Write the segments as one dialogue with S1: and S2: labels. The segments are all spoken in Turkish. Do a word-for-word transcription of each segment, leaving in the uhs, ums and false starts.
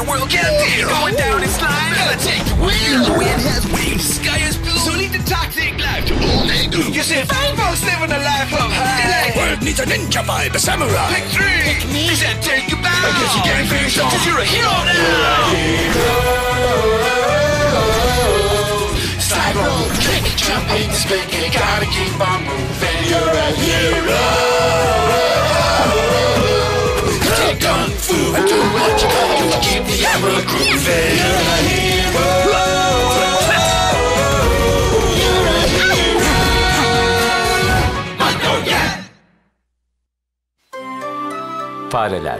S1: your world can appear. Going down in slime, gonna take the wheel. The wind has wings, the sky is blue. So lead the toxic life to old Negu. You said five folks living a life of high. The world needs a ninja vibe, a samurai. Pick three. Pick me. He said take a bow. I guess you can't finish off, cause you're a hero now. You're a hero. Slide roll, kick, jump, hit the spin, you gotta keep on moving. You're a hero. Take kung fu and do what you gotta do to keep the hammer grooving. You're a hero. You're a hero. Magnolia.
S2: Fareler.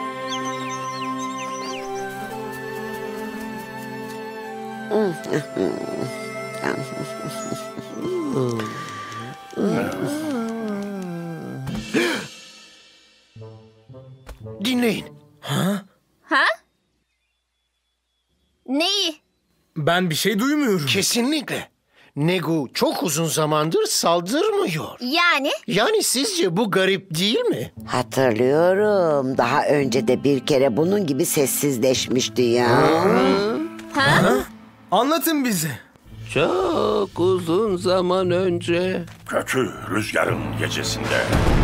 S3: Dinleyin.
S4: Ha? Ha? Neyi?
S5: Ben bir şey duymuyorum.
S3: Kesinlikle. Negu çok uzun zamandır saldırmıyor.
S4: Yani?
S3: Yani sizce bu garip değil mi?
S6: Hatırlıyorum. Daha önce de bir kere bunun gibi sessizleşmişti ya.
S4: Ha?
S5: Ha? Anlatın bize.
S7: Çok uzun zaman önce.
S8: Kötü rüzgarın gecesinde.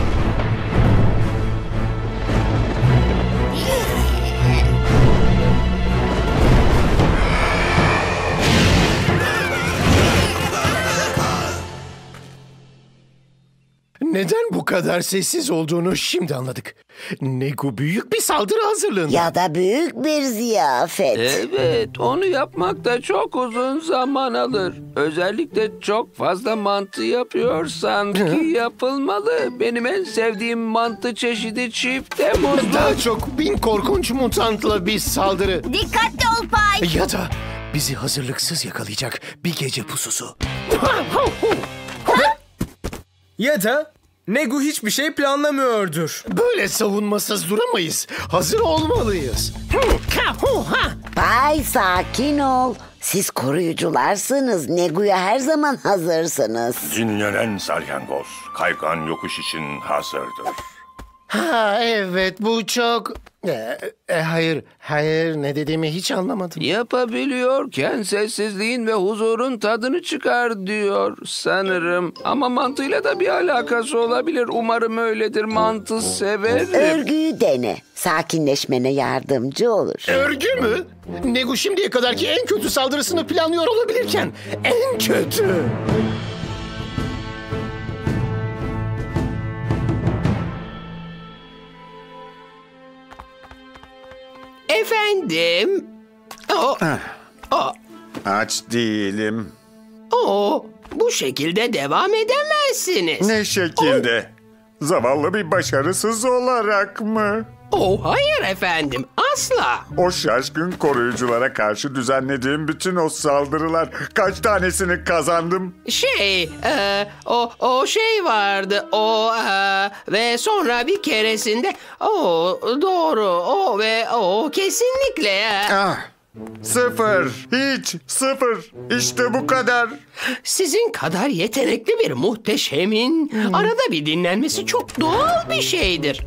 S3: Neden bu kadar sessiz olduğunu şimdi anladık. Negu büyük bir saldırı hazırlığında.
S6: Ya da büyük bir ziyafet.
S7: Evet, onu yapmak da çok uzun zaman alır. Özellikle çok fazla mantı yapıyorsan ki yapılmalı. Benim en sevdiğim mantı çeşidi çifte muzlu.
S3: Daha çok bin korkunç mutantla bir saldırı.
S4: Dikkatli ol Pay.
S3: Ya da bizi hazırlıksız yakalayacak bir gece pususu.
S5: Ya da Negu hiçbir şey planlamıyordur.
S3: Böyle savunmasız duramayız. Hazır olmalıyız.
S6: Bay sakin ol. Siz koruyucularsınız. Negu'ya her zaman hazırsınız.
S8: Dinlenen salyangoz kaygan yokuş için hazırdır.
S3: Ha evet bu çok... E, e, hayır, hayır ne dediğimi hiç anlamadım.
S7: Yapabiliyorken sessizliğin ve huzurun tadını çıkar diyor sanırım. Ama mantıyla da bir alakası olabilir. Umarım öyledir. Mantı severim.
S6: Örgüyü dene. Sakinleşmene yardımcı olur.
S3: Örgü mü? Negu şimdiye kadarki en kötü saldırısını planlıyor olabilirken en kötü.
S9: Efendim? O, o,
S10: Aç değilim.
S9: o, bu şekilde devam edemezsiniz.
S10: Ne şekilde? Zavallı bir başarısız olarak mı?
S9: Oh, hayır efendim, asla.
S10: O şaşkın koruyuculara karşı düzenlediğim bütün o saldırılar, kaç tanesini kazandım?
S9: Şey, e, o, o şey vardı, o e, ve sonra bir keresinde, o doğru, o ve o kesinlikle. E,
S10: Ah, sıfır, hiç sıfır. İşte bu kadar.
S9: Sizin kadar yetenekli bir muhteşemin arada bir dinlenmesi çok doğal bir şeydir.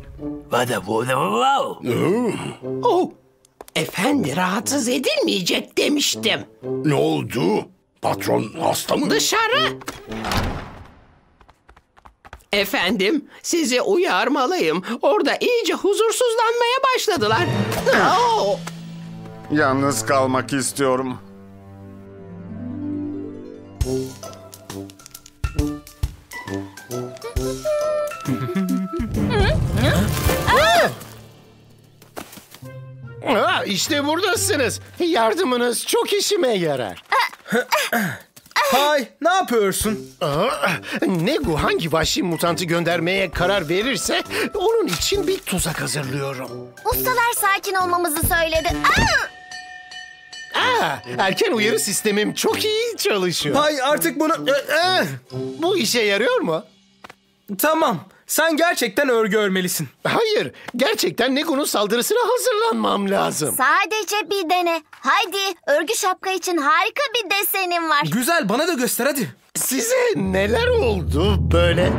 S9: Oh, efendi rahatsız edilmeyecek demiştim.
S8: Ne oldu? Patron hasta mı?
S9: Dışarı! Efendim, sizi uyarmalıyım. Orada iyice huzursuzlanmaya başladılar. Oh!
S10: Yalnız kalmak istiyorum.
S3: Ha, işte buradasınız. Yardımınız çok işime yarar.
S5: Pay, ne yapıyorsun?
S3: Aa, Negu hangi vahşi mutantı göndermeye karar verirse onun için bir tuzak hazırlıyorum.
S4: Ustalar sakin olmamızı söyledi. Aa!
S3: Aa, erken uyarı sistemim çok iyi çalışıyor.
S5: Pay, artık bunu...
S3: Aa, bu işe yarıyor mu?
S5: Tamam, sen gerçekten örgü örmelisin.
S3: Hayır, gerçekten Negu'nun saldırısına hazırlanmam lazım.
S4: Sadece bir dene. Haydi, örgü şapka için harika bir desenim var.
S5: Güzel, bana da göster hadi.
S3: Size neler oldu böyle?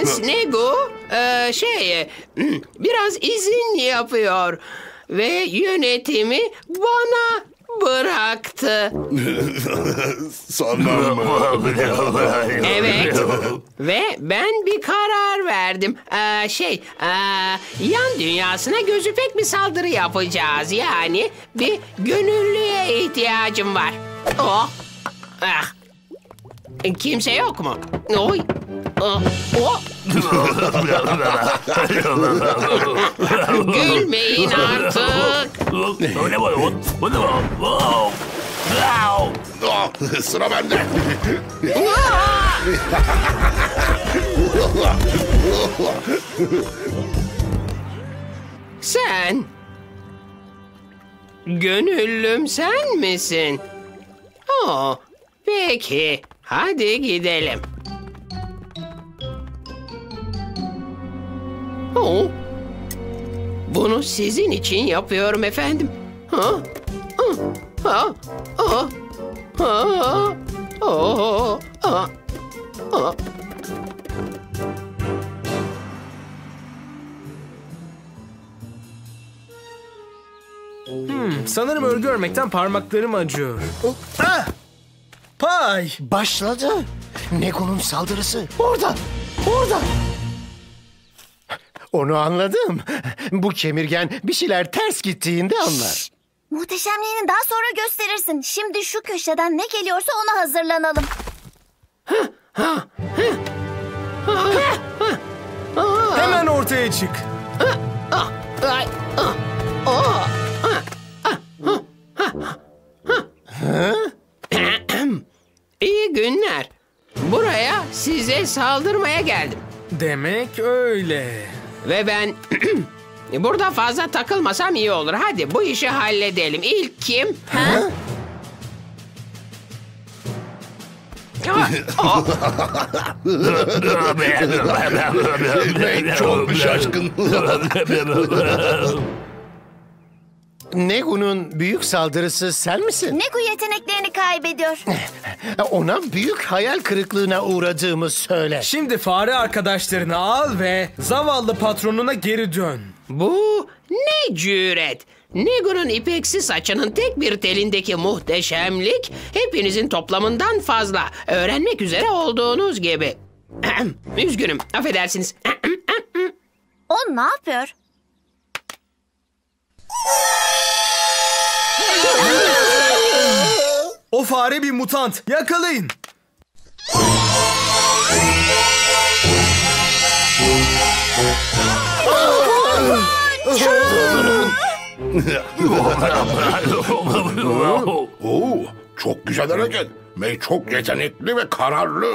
S9: Prens Negu e, şey biraz izin yapıyor ve yönetimi bana bıraktı.
S8: Sanmam.
S9: Evet ve ben bir karar verdim. Ee, şey ee, yan dünyasına gözü pek bir saldırı yapacağız. Yani bir gönüllüye ihtiyacım var. Oh. Ah. Kimse yok mu? Oy. Oh. Oh. Gülmeyin artık.
S8: Sıra bende.
S9: Sen gönüllüm sen misin? Oh, peki hadi gidelim. Oh, bunu sizin için yapıyorum efendim. Ha? Ha? Ha? Ha? Ha? Ha? Ha?
S5: Hmm, sanırım örgü örmekten parmaklarım acıyor. Oh, ah! Pay!
S3: Başladı. Negu'nun saldırısı. Orada. Orada. Onu anladım. Bu kemirgen bir şeyler ters gittiğinde anlar.
S4: Muhteşemliğini daha sonra gösterirsin. Şimdi şu köşeden ne geliyorsa ona hazırlanalım.
S5: Hemen ortaya çık.
S9: İyi günler. Buraya size saldırmaya geldim.
S5: Demek öyle.
S9: Ve ben burada fazla takılmasam iyi olur. Hadi bu işi halledelim. İlk kim? Ha?
S8: Çok şaşkın.
S3: Negu'nun büyük saldırısı sen misin?
S4: Negu yeteneklerini kaybediyor.
S3: Ona büyük hayal kırıklığına uğradığımı söyle.
S5: Şimdi fare arkadaşlarını al ve zavallı patronuna geri dön.
S9: Bu ne cüret? Negu'nun ipeksi saçının tek bir telindeki muhteşemlik hepinizin toplamından fazla. Öğrenmek üzere olduğunuz gibi. Üzgünüm, affedersiniz.
S4: O ne yapıyor?
S5: O fare bir mutant. Yakalayın.
S8: Oo, çok güzel hareket. May çok yetenekli ve kararlı.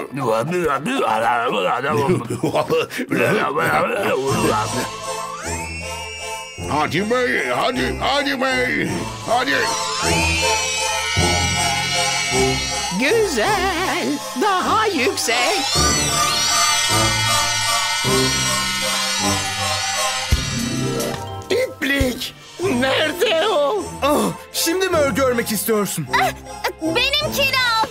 S8: Hadi May, hadi, hadi May, hadi.
S9: Güzel, daha yüksek.
S3: İplik. Nerede o?
S5: Oh, şimdi mi örgü örmek istiyorsun?
S4: Benimkini al.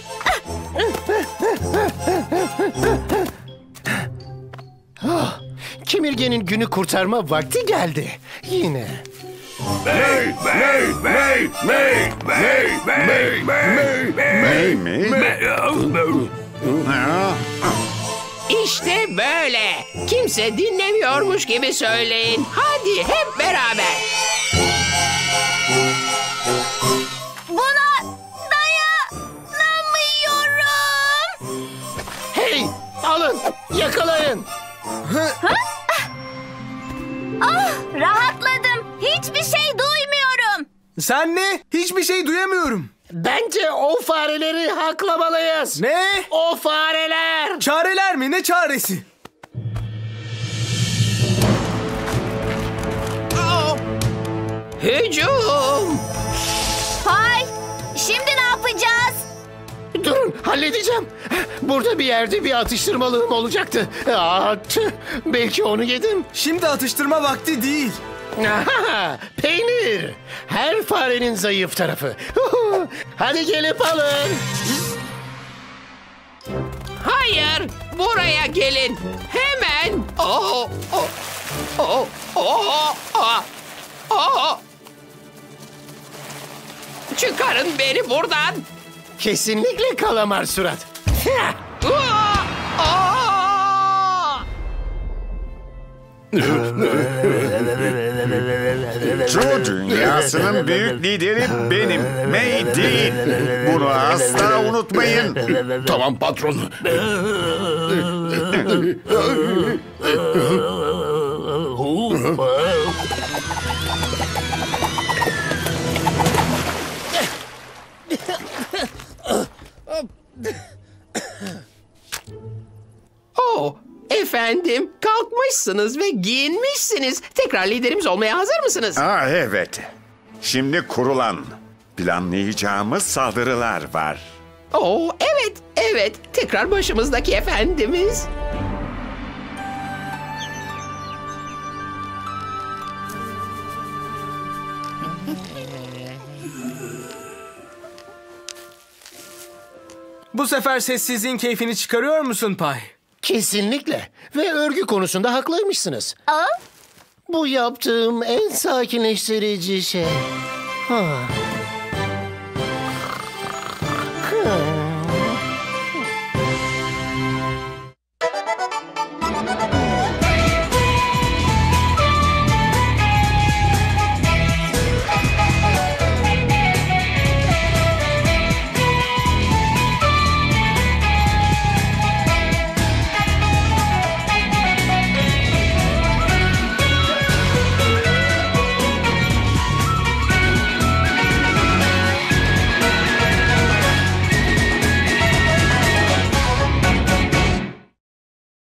S3: Ah, kemirgenin günü kurtarma vakti geldi. Yine.
S8: May, May, May, May, May, May, May, May, May,
S9: İşte böyle. Kimse dinlemiyormuş gibi söyleyin. Hadi hep beraber.
S4: Buna dayanamıyorum.
S3: Hey, alın, yakalayın.
S4: Ah, rahatladım. Hiçbir şey duymuyorum.
S5: Sen ne? Hiçbir şey duyamıyorum.
S3: Bence o fareleri haklamalıyız.
S5: Ne?
S3: O fareler.
S5: Çareler mi? Ne çaresi?
S9: Hücum.
S4: Hay, şimdi ne yapacağız?
S3: Durun, halledeceğim. Burada bir yerde bir atıştırmalığım olacaktı. Aa, tüh, belki onu yedim.
S5: Şimdi atıştırma vakti değil.
S3: Aha, peynir. Her farenin zayıf tarafı. Hadi gelip alın.
S9: Hayır, buraya gelin. Hemen. Oh, oh, oh, oh, oh, oh. Çıkarın beni buradan.
S3: Kesinlikle kalamar surat.
S9: Ah, ah.
S10: Joe dünyasının büyük lideri benim. May değil. Bunu asla unutmayın.
S8: Tamam patron.
S9: Oh, efendim, kalkmışsınız ve giyinmişsiniz. Tekrar liderimiz olmaya hazır mısınız?
S10: Aa, evet. Şimdi kurulan, planlayacağımız saldırılar var.
S9: Oh, evet, evet. Tekrar başımızdaki efendimiz.
S5: Bu sefer sessizliğin keyfini çıkarıyor musun Pay?
S3: Kesinlikle. Ve örgü konusunda haklıymışsınız.
S4: Aa,
S3: Bu yaptığım en sakinleştirici şey. Ha. Ha.